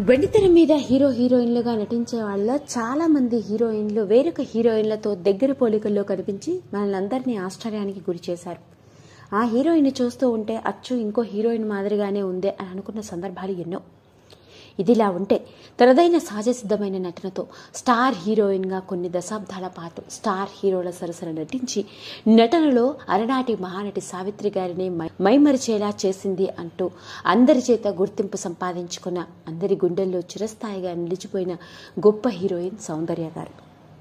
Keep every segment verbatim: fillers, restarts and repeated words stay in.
వెండితెర మీద హీరో హీరోయిన్లుగా నటించే వాళ్ళ చాలా మంది హీరోయిన్లు వేరొక హీరోయిన్లతో దగ్గర పోలికల్లో కనిపించి మనల్ని ఆశ్చర్యానికి గురి చేశారు. ఆ హీరోయిన్ చూస్తూ ఉంటే అచ్చు ఇంకో హీరోయిన్ మాదిరిగానే ఉందే అని అనుకున్న సందర్భాలు ఎన్నో. ఇదిలా ఉంటే తనదైన సహజసిద్ధమైన నటనతో స్టార్ హీరోయిన్గా కొన్ని దశాబ్దాల పాటు స్టార్ హీరోల సరసన నటించి నటనలో అలనాటి మహానటి సావిత్రి గారిని మైమరిచేలా చేసింది అంటూ అందరి చేత గుర్తింపు సంపాదించుకున్న, అందరి గుండెల్లో చిరస్థాయిగా నిలిచిపోయిన గొప్ప హీరోయిన్ సౌందర్య గారు.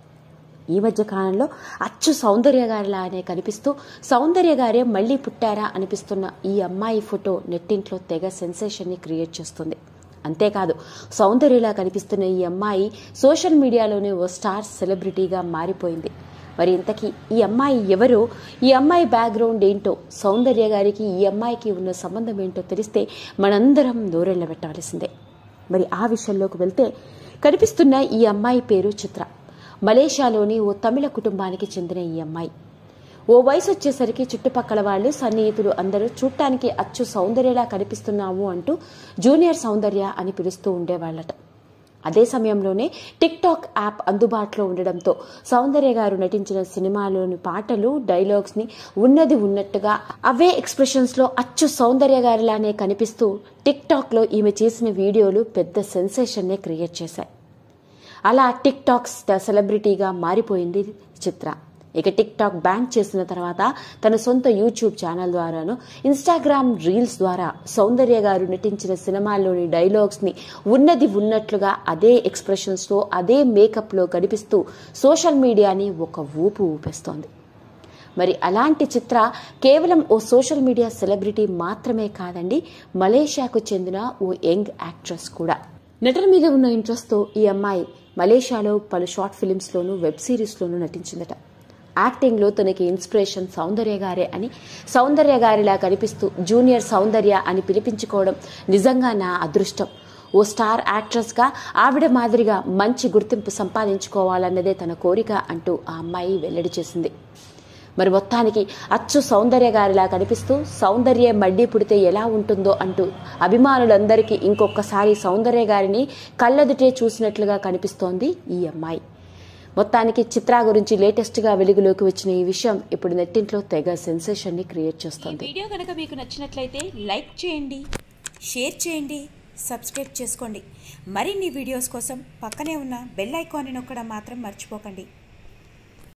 ఈ మధ్య కాలంలో అచ్చు సౌందర్య గారిలానే కనిపిస్తూ సౌందర్య గారే మళ్లీ పుట్టారా అనిపిస్తున్న ఈ అమ్మాయి ఫోటో నెట్టింట్లో తెగ సెన్సేషన్ని క్రియేట్ చేస్తుంది. అంతేకాదు, సౌందర్యలా కనిపిస్తున్న ఈ అమ్మాయి సోషల్ మీడియాలోనే ఓ స్టార్ సెలబ్రిటీగా మారిపోయింది. మరి ఇంతకీ ఈ అమ్మాయి ఎవరో, ఈ అమ్మాయి బ్యాక్గ్రౌండ్ ఏంటో, సౌందర్య గారికి ఈ అమ్మాయికి ఉన్న సంబంధం ఏంటో తెలిస్తే మనందరం నోరెళ్ల పెట్టాల్సిందే. మరి ఆ విషయంలోకి వెళ్తే కనిపిస్తున్న ఈ అమ్మాయి పేరు చిత్ర. మలేషియాలోని ఓ తమిళ కుటుంబానికి చెందిన ఈ అమ్మాయి ఓ వయసు వచ్చేసరికి చుట్టుపక్కల వాళ్ళు, సన్నిహితులు అందరూ చూడటానికి అచ్చు సౌందర్యలా కనిపిస్తున్నాము అంటూ జూనియర్ సౌందర్య అని పిలుస్తూ ఉండేవాళ్లట. అదే సమయంలోనే టిక్ టాక్ యాప్ అందుబాటులో ఉండడంతో సౌందర్య గారు నటించిన సినిమాలోని పాటలు, డైలాగ్స్ ని ఉన్నది ఉన్నట్టుగా అవే ఎక్స్ప్రెషన్స్ లో అచ్చు సౌందర్య గారిలానే కనిపిస్తూ టిక్ టాక్ లో ఈమె చేసిన వీడియోలు పెద్ద సెన్సేషన్ నే క్రియేట్ చేశాయి. అలా టిక్ టాక్ సెలబ్రిటీగా మారిపోయింది చిత్ర. ఇక టిక్ టాక్ బ్యాన్ చేసిన తర్వాత తన సొంత యూట్యూబ్ ఛానల్ ద్వారాను, ఇన్స్టాగ్రామ్ రీల్స్ ద్వారా సౌందర్య గారు నటించిన సినిమాల్లోని డైలాగ్స్ ని ఉన్నది ఉన్నట్లుగా అదే ఎక్స్ప్రెషన్స్ తో అదే మేకప్ లో కనిపిస్తూ సోషల్ మీడియాని ఒక ఊపు ఊపేస్తోంది. మరి అలాంటి చిత్ర కేవలం ఓ సోషల్ మీడియా సెలబ్రిటీ మాత్రమే కాదండి, మలేషియాకు చెందిన ఓ యంగ్ యాక్ట్రెస్ కూడా. నటన మీద ఉన్న ఇంట్రెస్ట్ తో ఈ అమ్మాయి మలేషియాలో పలు షార్ట్ ఫిలిమ్స్ లోను, వెబ్ సిరీస్ లోను నటించిందట. యాక్టింగ్ లో తనకి ఇన్స్పిరేషన్ సౌందర్య గారే అని, సౌందర్య గారిలా కనిపిస్తూ జూనియర్ సౌందర్య అని పిలిపించుకోవడం నిజంగా నా అదృష్టం. ఓ స్టార్ యాక్ట్రెస్ గా ఆవిడ మాదిరిగా మంచి గుర్తింపు సంపాదించుకోవాలన్నదే తన కోరిక అంటూ ఆ అమ్మాయి వెల్లడి చేసింది. మరి మొత్తానికి అచ్చు సౌందర్య గారిలా కనిపిస్తూ సౌందర్య మళ్లీ పుడితే ఎలా ఉంటుందో అంటూ అభిమానులందరికీ ఇంకొకసారి సౌందర్య గారిని కళ్ళెదుటే చూసినట్లుగా కనిపిస్తోంది ఈ అమ్మాయి. మొత్తానికి చిత్ర గురించి లేటెస్ట్ గా వెలుగులోకి వచ్చిన ఈ విషయం ఇప్పుడు నెట్టింట్లో తెగ సెన్సేషన్ ని క్రియేట్ చేస్తోంది. వీడియో కనుక మీకు నచ్చినట్లయితే లైక్ చేయండి, షేర్ చేయండి, సబ్స్క్రైబ్ చేసుకోండి. మరిన్ని వీడియోస్ కోసం పక్కనే ఉన్న బెల్ ఐకాన్ని నొక్కడం మాత్రం మర్చిపోకండి.